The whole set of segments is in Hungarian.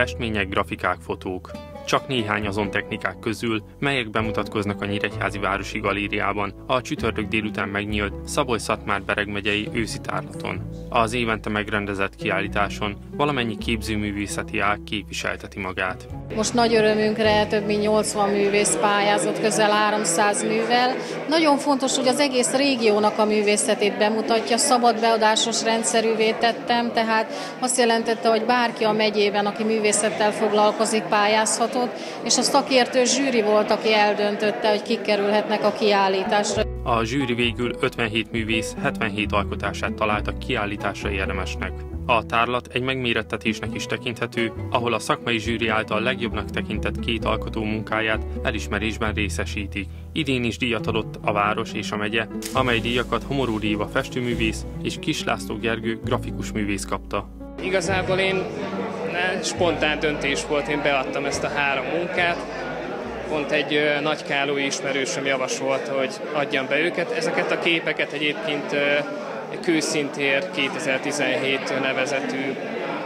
Festmények, grafikák, fotók. Csak néhány azon technikák közül, melyek bemutatkoznak a Nyíregyházi Városi Galériában a csütörtök délután megnyílt Szabolcs-Szatmár-Bereg megyei őszi tárlaton. Az évente megrendezett kiállításon valamennyi képzőművészeti ág képviselteti magát. Most nagy örömünkre több mint 80 művész pályázott, közel 300 művel. Nagyon fontos, hogy az egész régiónak a művészetét bemutatja, szabad beadásos rendszerűvé tettem, tehát azt jelentette, hogy bárki a megyében, aki művészettel foglalkozik, pályázhatott, és a szakértő zsűri volt, aki eldöntötte, hogy kik kerülhetnek a kiállításra. A zsűri végül 57 művész 77 alkotását találtak kiállításra érdemesnek. A tárlat egy megmérettetésnek is tekinthető, ahol a szakmai zsűri által legjobbnak tekintett két alkotó munkáját elismerésben részesítik. Idén is díjat adott a város és a megye, amely díjakat Homorú Réva festőművész és Kis László Gergő grafikus művész kapta. Igazából spontán döntés volt, én beadtam ezt a 3 munkát. Pont egy nagykálói ismerősöm javasolta, hogy adjam be őket. Ezeket a képeket egyébként Kőszintér 2017 nevezetű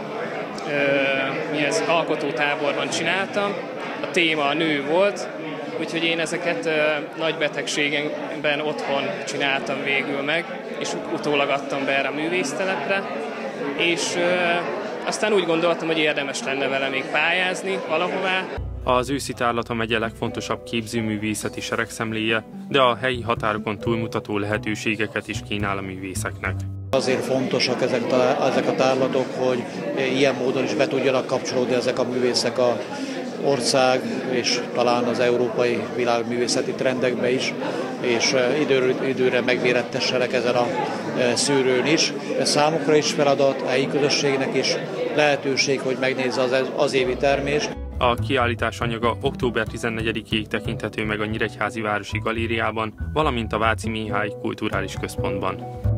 alkotótáborban csináltam. A téma a nő volt, úgyhogy én ezeket nagy betegségemben otthon csináltam végül meg, és utólag adtam be erre a művésztelepre. És aztán úgy gondoltam, hogy érdemes lenne vele még pályázni valahová. Az őszi tárlat a megye legfontosabb képzőművészeti seregszemléje, de a helyi határokon túlmutató lehetőségeket is kínál a művészeknek. Azért fontosak ezek a tárlatok, hogy ilyen módon is be tudjanak kapcsolódni ezek a művészek az ország és talán az európai világművészeti trendekbe is, és időről időre megmérettessenek ezen a szűrőn is. Ez számukra is feladat, a helyi közösségnek is lehetőség, hogy megnézze az évi termést. A kiállítás anyaga október 14-ig tekinthető meg a Nyíregyházi Városi Galériában, valamint a Váci Mihály Kulturális Központban.